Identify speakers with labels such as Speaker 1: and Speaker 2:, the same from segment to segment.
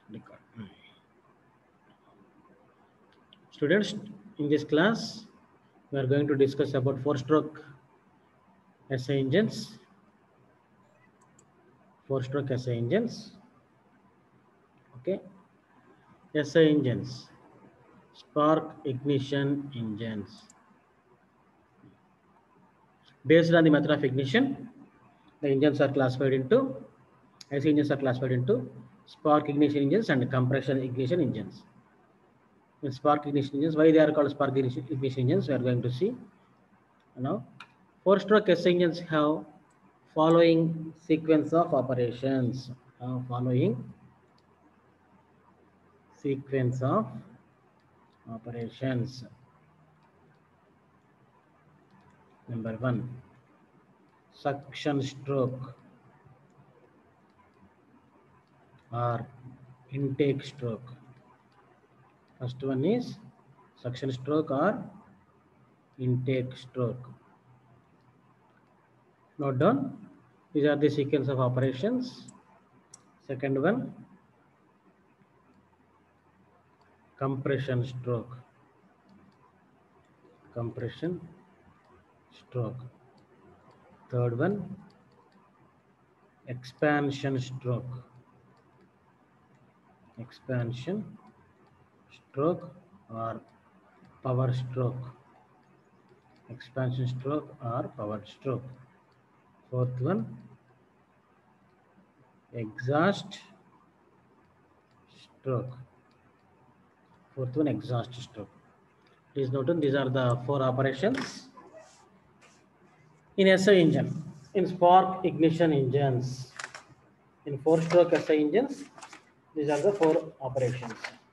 Speaker 1: Record. Students, in this class, we are going to discuss about four-stroke SI engines. Four-stroke SI engines. Okay. SI engines. Spark ignition engines. Based on the method of ignition, the engines are classified into SI engines are classified into spark ignition engines and compression ignition engines. In spark ignition engines, why they are called spark ignition engines, we are going to see now. Four-stroke SI engines have following sequence of operations. Following sequence of operations. Number 1, suction stroke or intake stroke. First one is suction stroke or intake stroke. Note down, these are the sequence of operations. Second one, compression stroke. Compression stroke. Third one, expansion stroke. Expansion stroke or power stroke. Expansion stroke or power stroke. Fourth one, exhaust stroke. Fourth one, exhaust stroke. Please note these are the four operations in SI engine. In spark ignition engines, in four-stroke SI engines, these are the four operations.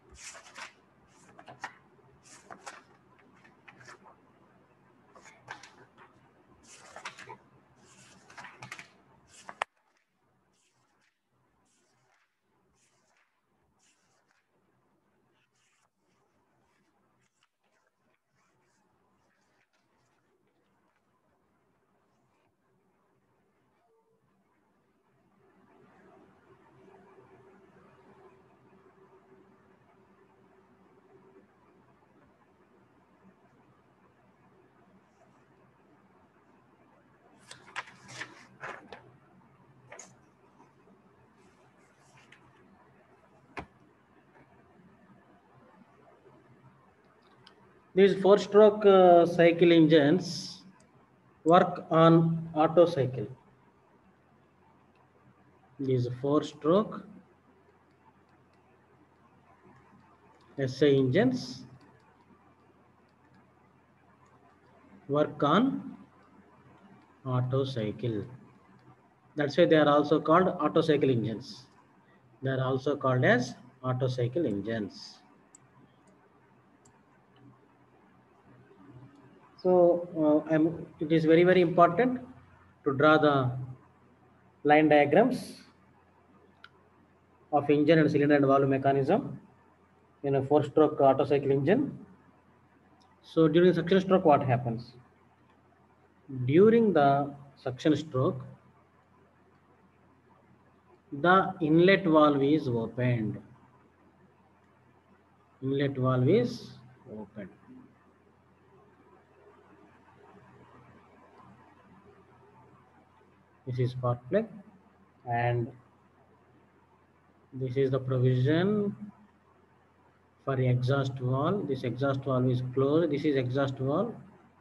Speaker 1: These four-stroke cycle engines work on Otto cycle. These four-stroke SI engines work on Otto cycle. That's why they are also called Otto cycle engines. They are also called as Otto cycle engines. So it is very, very important to draw the line diagrams of engine and cylinder and valve mechanism in a four-stroke Otto cycle engine. So during suction stroke, what happens? During the suction stroke, the inlet valve is opened. Inlet valve is opened. This is spark plug, and this is the provision for exhaust valve. This exhaust valve is closed. This is exhaust valve.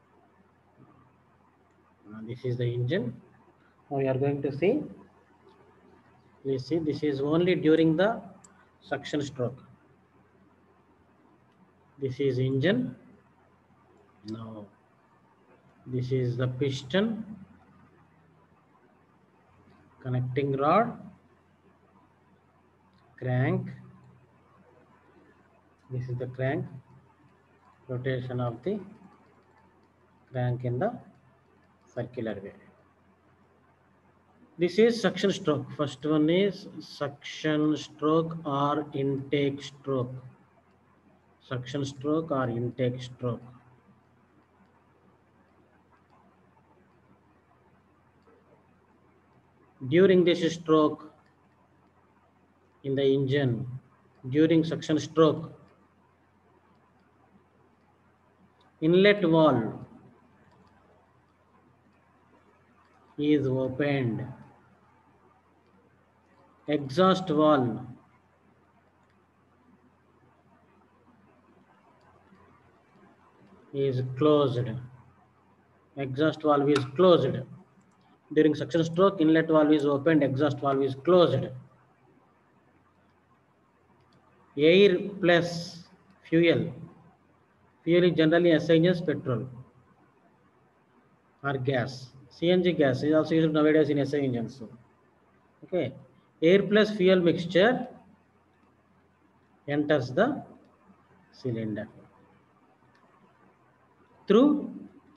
Speaker 1: This is the engine. Now we are going to see. Please see, this is only during the suction stroke. This is engine. Now this is the piston, connecting rod, crank. This is the crank, rotation of the crank in the circular way. This is suction stroke. First one is suction stroke or intake stroke. Suction stroke or intake stroke. During this stroke in the engine, during suction stroke, inlet valve is opened, exhaust valve is closed. Exhaust valve is closed. During suction stroke, inlet valve is opened, exhaust valve is closed. Air plus fuel. Fuel is generally SI engines, petrol or gas. CNG gas is also used nowadays in SI engines. Okay. Air plus fuel mixture enters the cylinder through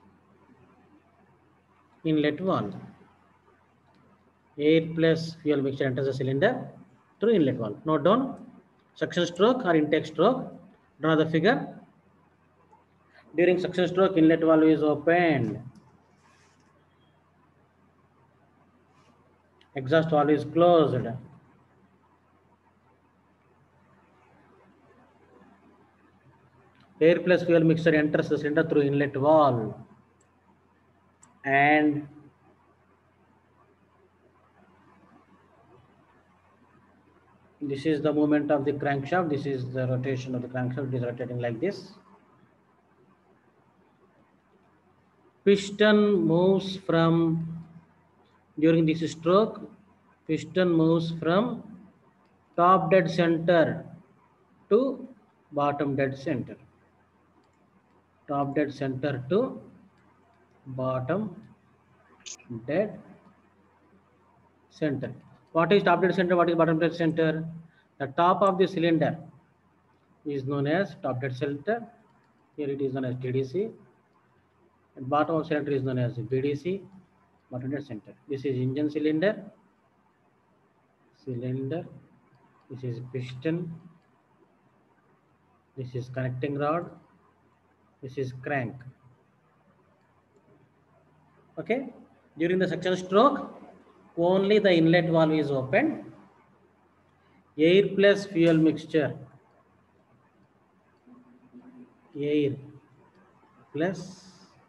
Speaker 1: inlet valve. Air plus fuel mixture enters the cylinder through inlet valve. Note down suction stroke or intake stroke. Draw the figure. During suction stroke, inlet valve is opened. Exhaust valve is closed. Air plus fuel mixture enters the cylinder through inlet valve. And this is the movement of the crankshaft. This is the rotation of the crankshaft. It is rotating like this. Piston moves from, during this stroke, piston moves from top dead center to bottom dead center. Top dead center to bottom dead center. What is top dead center? What is bottom dead center? The top of the cylinder is known as top dead center. Here it is known as TDC. And bottom of cylinder is known as BDC, bottom dead center. This is engine cylinder. This is piston. This is connecting rod. This is crank. Okay. During the suction stroke, only the inlet valve is opened. Air plus fuel mixture. Air plus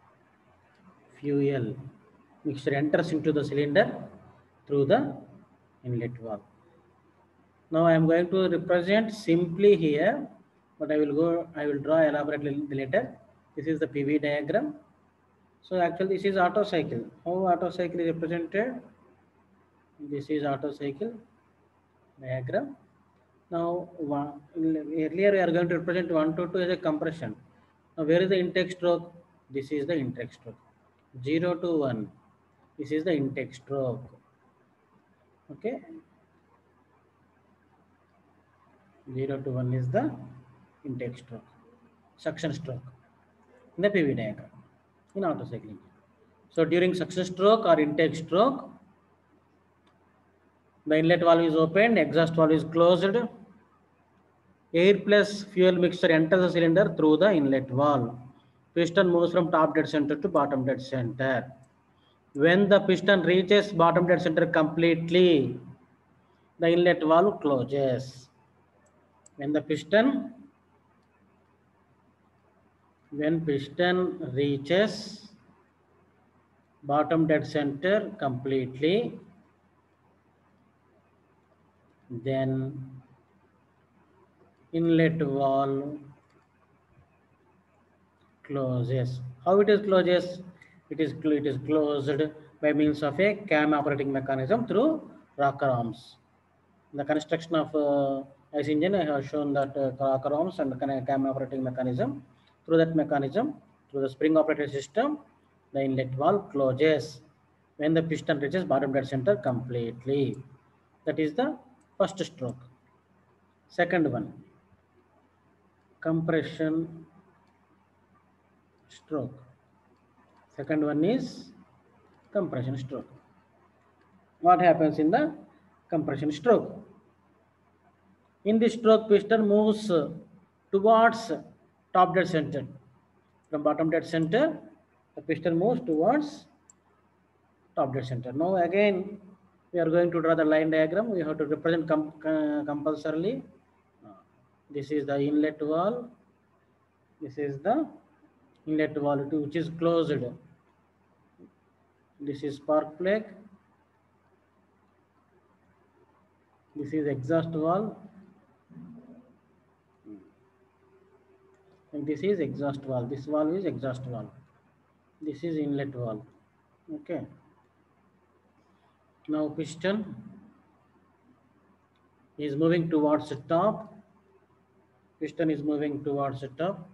Speaker 1: fuel mixture enters into the cylinder through the inlet valve. Now I am going to represent simply here, but I will draw elaborately later. This is the PV diagram. So actually this is Otto cycle. How Otto cycle is represented? This is Otto cycle diagram. Now earlier we are going to represent 1 to 2 as a compression. Now where is the intake stroke? This is the intake stroke. 0 to 1. This is the intake stroke. Okay. 0 to 1 is the intake stroke. Suction stroke in the PV diagram in Otto cycle. So during suction stroke or intake stroke, the inlet valve is opened, exhaust valve is closed. Air plus fuel mixture enters the cylinder through the inlet valve. Piston moves from top dead center to bottom dead center. When the piston reaches bottom dead center completely, the inlet valve closes. When piston reaches bottom dead center completely, then inlet valve closes. How it is closes? It is closed by means of a cam operating mechanism through rocker arms. In the construction of IC engine, I have shown that rocker arms and cam operating mechanism. Through that mechanism, through the spring operated system, the inlet valve closes when the piston reaches bottom dead center completely. That is the first stroke. Second one, compression stroke. Second one is compression stroke. What happens in the compression stroke? In this stroke, piston moves towards top dead center. From bottom dead center, the piston moves towards top dead center. Now again, we are going to draw the line diagram. We have to represent compulsorily This is the inlet valve. This is the inlet valve which is closed. This is spark plug. This is exhaust valve. And this is exhaust valve. This valve is exhaust valve. This is inlet valve. Okay. Now piston is moving towards the top. Piston is moving towards the top.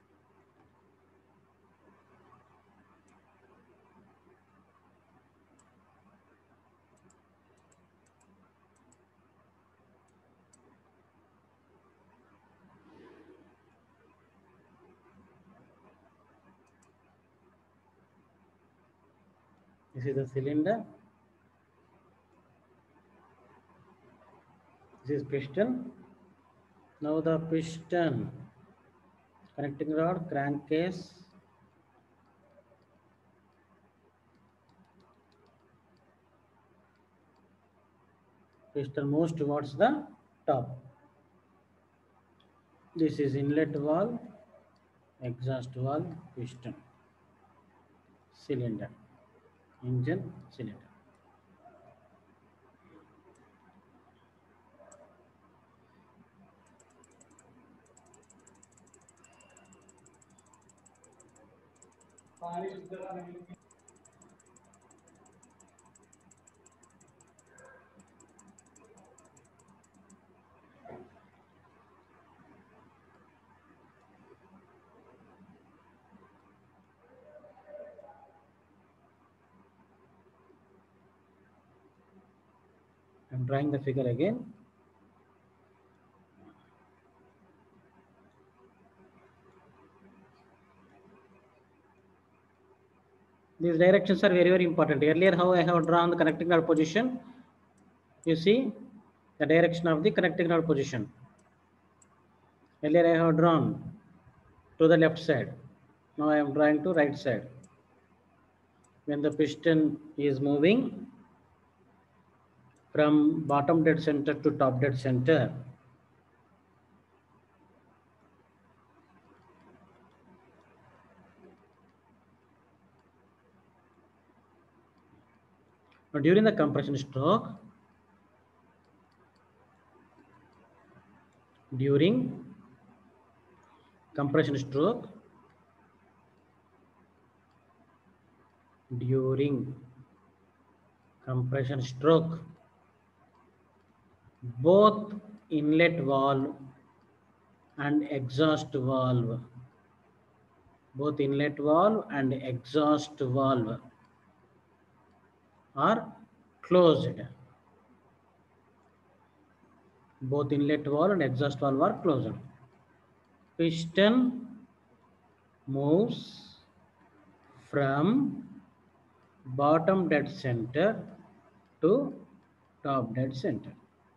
Speaker 1: This is the cylinder. This is piston. Now the piston, connecting rod, crankcase, piston moves towards the top. This is inlet valve, exhaust valve, piston, cylinder, engine, cylinder. I'm drawing the figure again. These directions are very, very important. Earlier, how I have drawn the connecting rod position, you see the direction of the connecting rod position. Earlier, I have drawn to the left side. Now I am drawing to right side. When the piston is moving from bottom dead center to top dead center, now during the compression stroke, during compression stroke, during compression stroke, both inlet valve and exhaust valve, both inlet valve and exhaust valve are closed. Both inlet valve and exhaust valve are closed. Piston moves from bottom dead center to top dead center.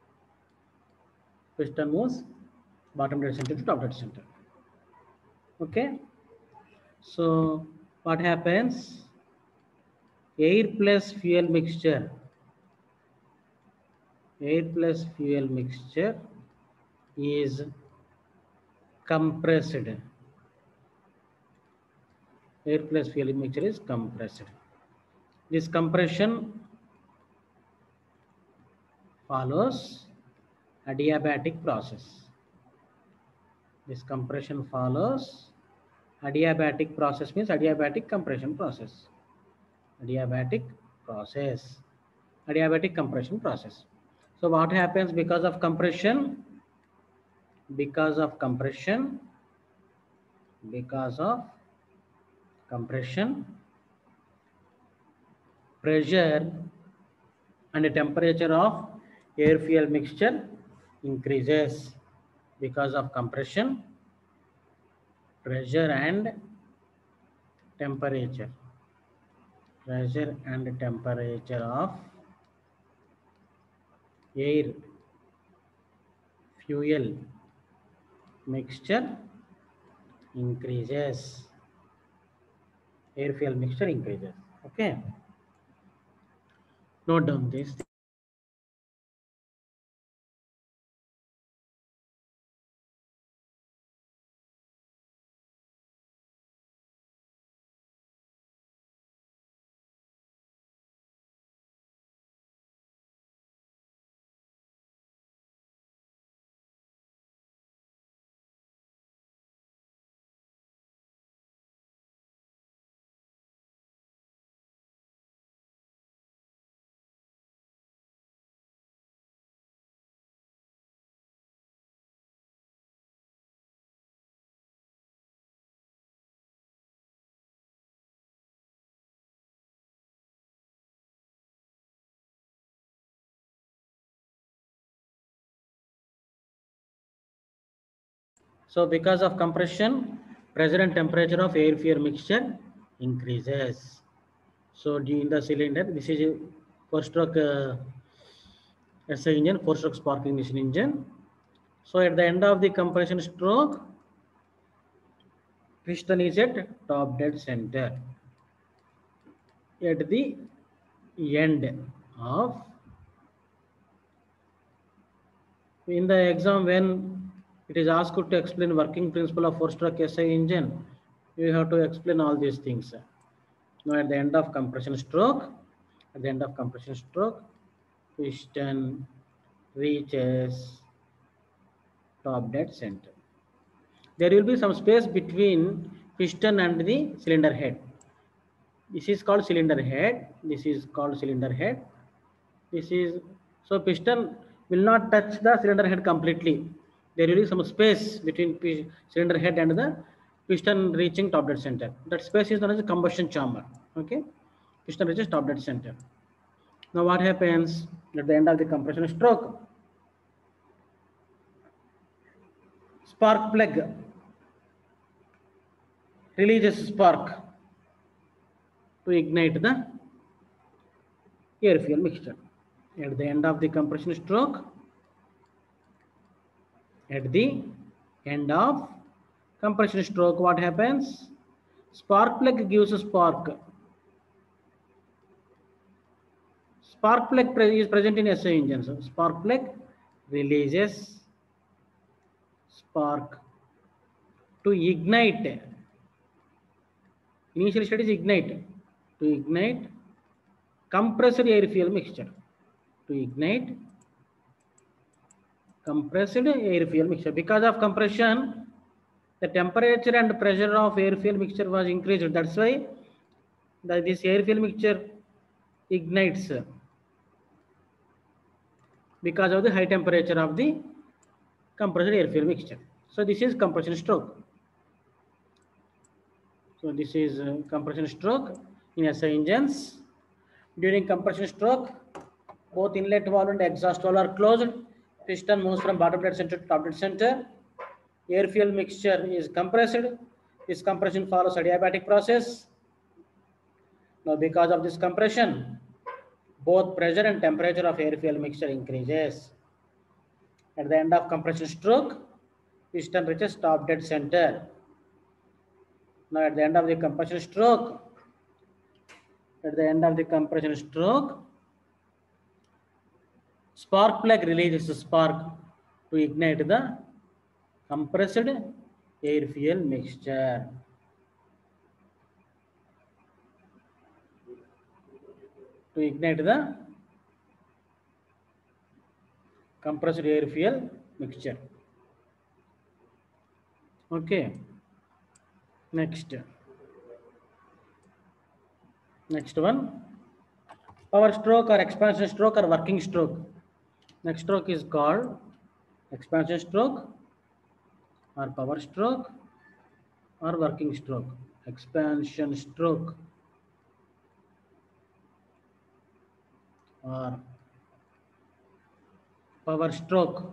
Speaker 1: Piston moves bottom dead center to top dead center. Okay. So what happens? Air plus fuel mixture. Air plus fuel mixture is compressed. Air plus fuel mixture is compressed. This compression follows adiabatic process. This compression follows adiabatic process, means adiabatic compression process. Adiabatic process. Adiabatic compression process. So what happens because of compression? Because of compression, pressure and the temperature of air fuel mixture increases. Because of compression, pressure and temperature of air fuel mixture increases. Air fuel mixture increases. Okay. Note down this. So because of compression, pressure and temperature of air fuel mixture increases. So in the cylinder, this is a four-stroke SI engine, four-stroke spark ignition engine. So at the end of the compression stroke, piston is at top dead center. At the end of, in the exam when it is asked to explain working principle of four-stroke SI engine, you have to explain all these things. Now at the end of compression stroke, piston reaches top dead center. There will be some space between piston and the cylinder head. This is called cylinder head. This is called cylinder head. This is so piston will not touch the cylinder head completely. There will be some space between cylinder head and the piston reaching top dead center. That space is known as a combustion chamber. Okay, piston reaches top dead center. Now what happens at the end of the compression stroke? Spark plug releases spark to ignite the air fuel mixture. At the end of the compression stroke, what happens? Spark plug gives a spark. Spark plug is present in SI engine. So spark plug releases spark to ignite. Initial state is ignite. To ignite compressed air fuel mixture. To ignite compressed air fuel mixture. Because of compression, the temperature and pressure of air fuel mixture was increased. That's why this air fuel mixture ignites because of the high temperature of the compressed air fuel mixture. So this is compression stroke. So this is compression stroke in SI engines. During compression stroke, both inlet valve and exhaust valve are closed. Piston moves from bottom dead center to top dead center. Air fuel mixture is compressed. This compression follows adiabatic process. Now because of this compression, both pressure and temperature of air fuel mixture increases. At the end of compression stroke, piston reaches top dead center. Now at the end of the compression stroke, spark plug releases a spark to ignite the compressed air fuel mixture. To ignite the compressed air fuel mixture. Okay. Next one, power stroke or expansion stroke or working stroke. Next stroke is called expansion stroke or power stroke or working stroke. Expansion stroke or power stroke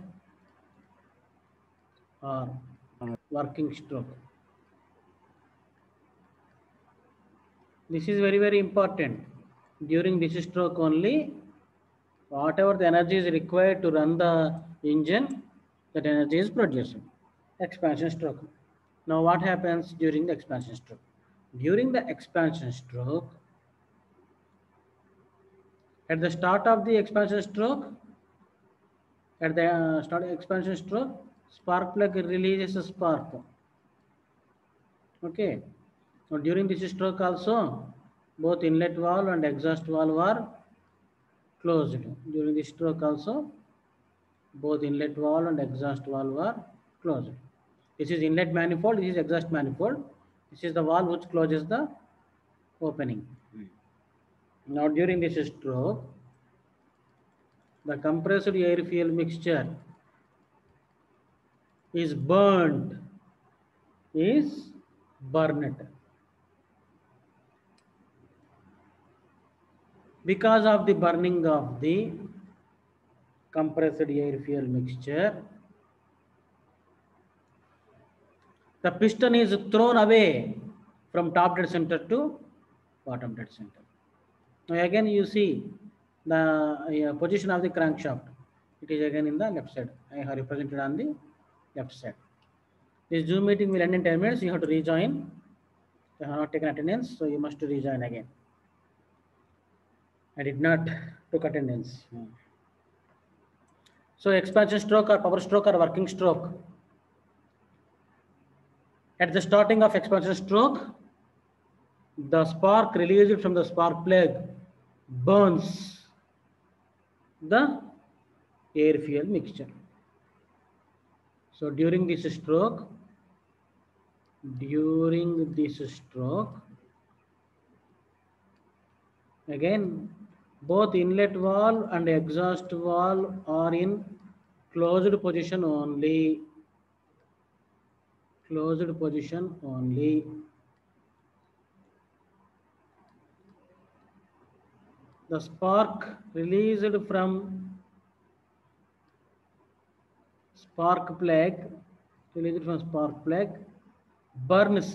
Speaker 1: or working stroke. This is very, very important. During this stroke only, whatever the energy is required to run the engine, that energy is produced. Expansion stroke. Now what happens during the expansion stroke? During the expansion stroke, at the start of the expansion stroke, spark plug releases a spark. Okay. Now during this stroke also, both inlet valve and exhaust valve are closed. During this stroke also, both inlet valve and exhaust valve are closed. This is inlet manifold, this is exhaust manifold. This is the valve which closes the opening. Now during this stroke, the compressed air fuel mixture is burned. Because of the burning of the compressed air fuel mixture, The piston is thrown away from top dead center to bottom dead center. Now again you see the position of the crankshaft. It is again in the left side. I have represented on the left side. This Zoom meeting will end in 10 minutes. You have to rejoin. You have not taken attendance, so you must rejoin again. I did not took attendance. So expansion stroke or power stroke or working stroke. At the starting of expansion stroke, the spark released from the spark plug burns the air fuel mixture. So during this stroke, again, both inlet valve and exhaust valve are in closed position only. Closed position only. The spark released from spark plug burns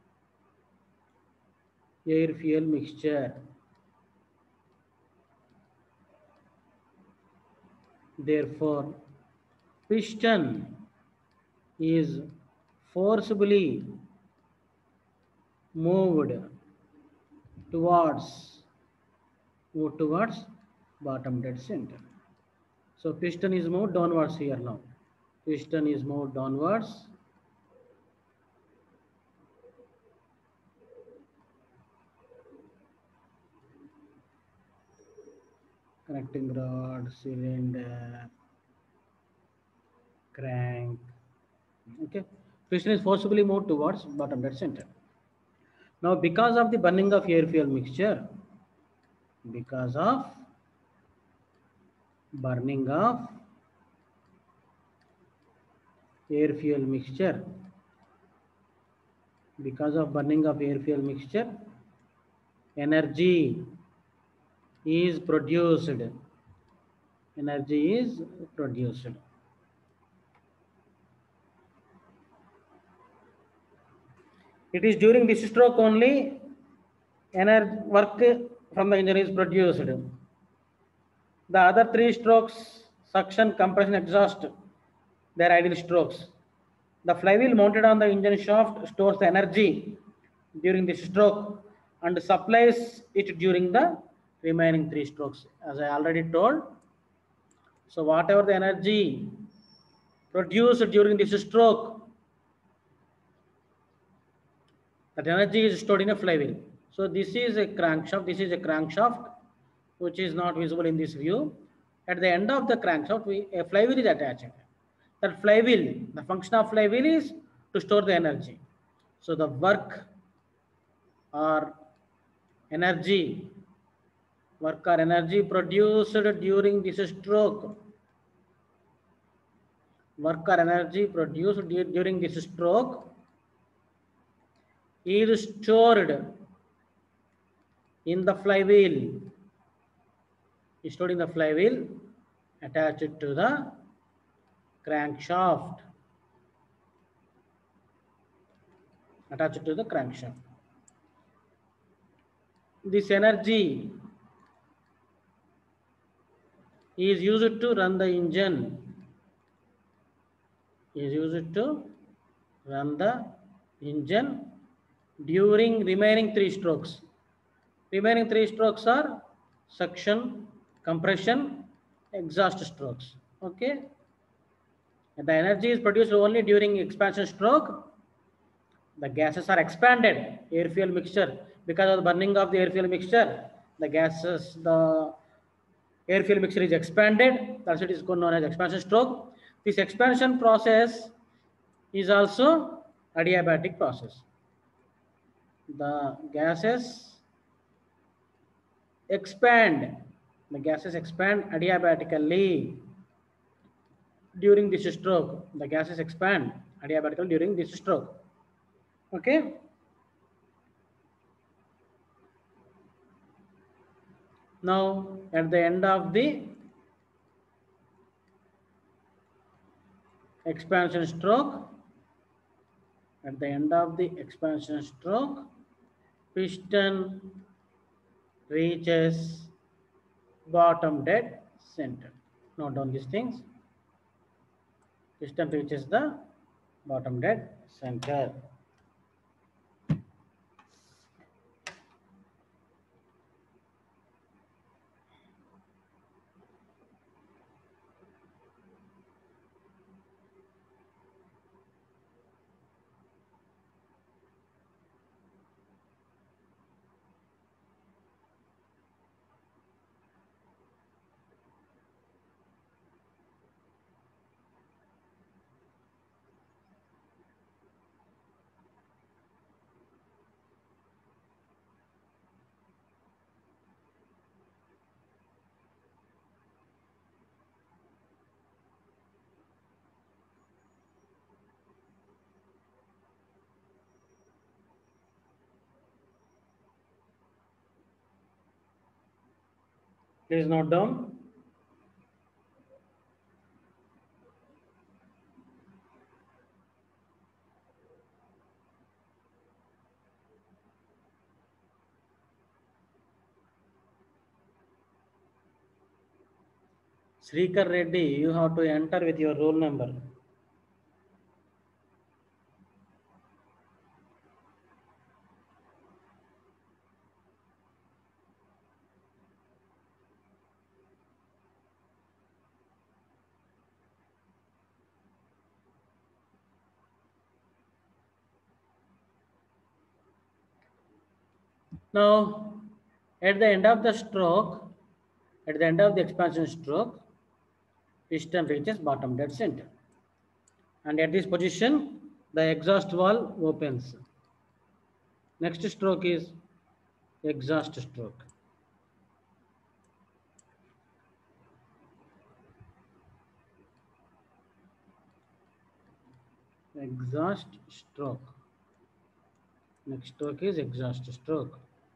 Speaker 1: air fuel mixture. Therefore, piston is forcibly moved towards bottom dead center. So piston is moved downwards here now. Piston is moved downwards. Connecting rod, cylinder, crank. Okay. Piston is forcibly moved towards bottom dead center. Now because of the burning of air fuel mixture, because of burning of air fuel mixture, energy is produced. It is during this stroke only energy work from the engine is produced. The other three strokes, suction, compression, exhaust, they are idle strokes. The flywheel mounted on the engine shaft stores the energy during this stroke and supplies it during the remaining three strokes, as I already told. So whatever the energy produced during this stroke, that energy is stored in a flywheel. So this is a crankshaft. Which is not visible in this view. At the end of the crankshaft, a flywheel is attached. That flywheel, the function of flywheel is to store the energy. So the work or energy produced during this stroke, is stored in the flywheel. Attached to the crankshaft. This energy is used to run the engine. During remaining three strokes. Remaining three strokes are suction, compression, exhaust strokes. Okay. And the energy is produced only during expansion stroke. The gases are expanded, air fuel mixture. Because of the burning of the air fuel mixture, the air fuel mixture is expanded. That's it is known as expansion stroke. This expansion process is also adiabatic process. The gases expand adiabatically during this stroke. Okay. Now at the end of the expansion stroke, At the end of the expansion stroke, piston reaches bottom dead center. Note down these things. Piston reaches the bottom dead center. Please note down. Srikar Reddy, you have to enter with your roll number. Now, at the end of the stroke, at the end of the expansion stroke, piston reaches bottom dead center. And at this position, the exhaust valve opens. Next stroke is exhaust stroke. Exhaust stroke. Next stroke is exhaust stroke.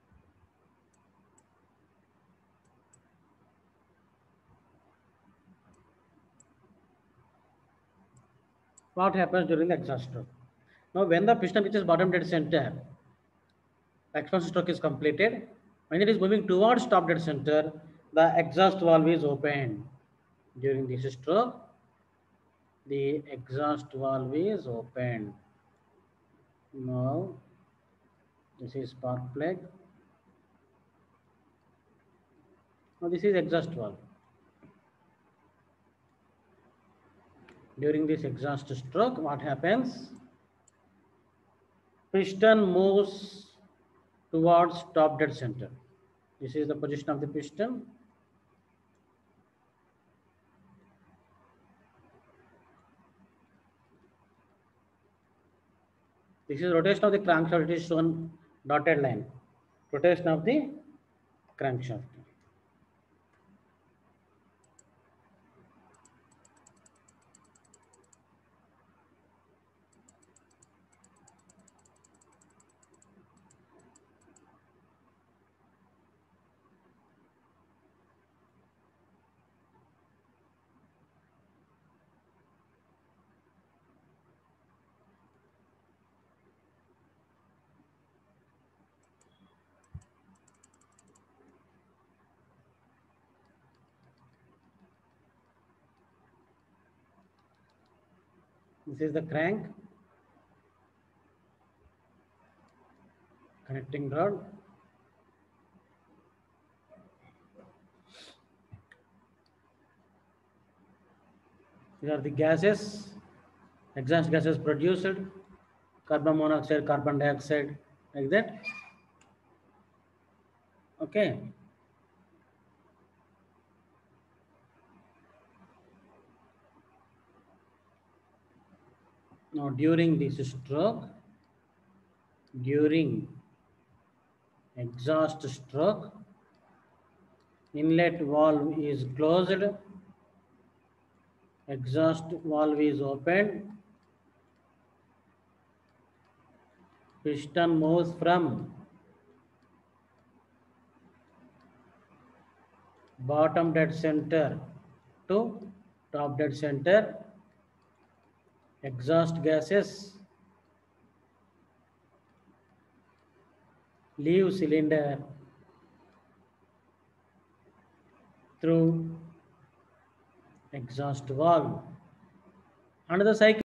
Speaker 1: What happens during the exhaust stroke? Now, when the piston reaches bottom dead center, the expansion stroke is completed. When it is moving towards top dead center, the exhaust valve is opened. During this stroke, the exhaust valve is opened. Now, this is spark plug. Now, this is exhaust valve. During this exhaust stroke, what happens? Piston moves towards top dead center. This is the position of the piston. This is rotation of the crankshaft. It is shown dotted line. Rotation of the crankshaft. This is the crank, connecting rod. These are the gases, exhaust gases produced, carbon monoxide, carbon dioxide, like that. Okay. Now, during this stroke, during exhaust stroke, inlet valve is closed, exhaust valve is opened, piston moves from bottom dead center to top dead center, exhaust gases leave cylinder through exhaust valve. Another cycle